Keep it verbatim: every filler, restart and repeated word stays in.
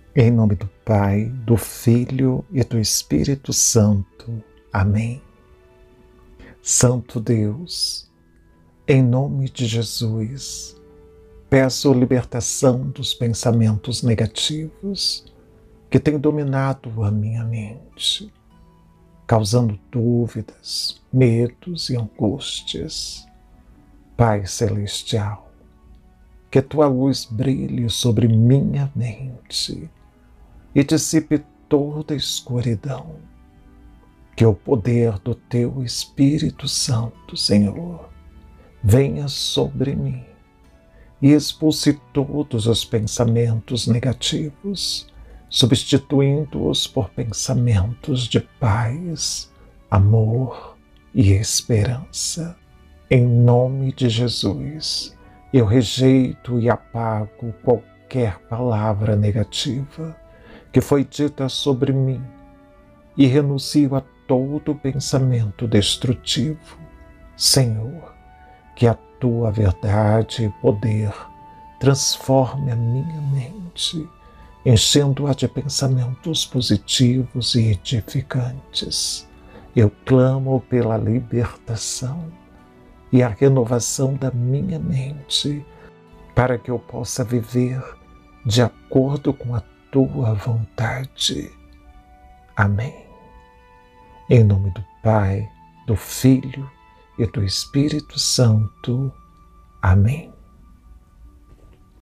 Em nome do Pai, do Filho e do Espírito Santo. Amém. Santo Deus, em nome de Jesus, peço libertação dos pensamentos negativos que têm dominado a minha mente, causando dúvidas, medos e angústias. Pai Celestial, que a tua luz brilhe sobre minha mente e dissipe toda a escuridão. Que o poder do teu Espírito Santo, Senhor, venha sobre mim e expulse todos os pensamentos negativos, substituindo-os por pensamentos de paz, amor e esperança. Em nome de Jesus, eu rejeito e apago qualquer palavra negativa que foi dita sobre mim e renuncio a todo pensamento destrutivo. Senhor, que a tua verdade e poder transforme a minha mente, enchendo-a de pensamentos positivos e edificantes. Eu clamo pela libertação e a renovação da minha mente, para que eu possa viver de acordo com a tua vontade. Amém. Em nome do Pai, do Filho e do Espírito Santo. Amém.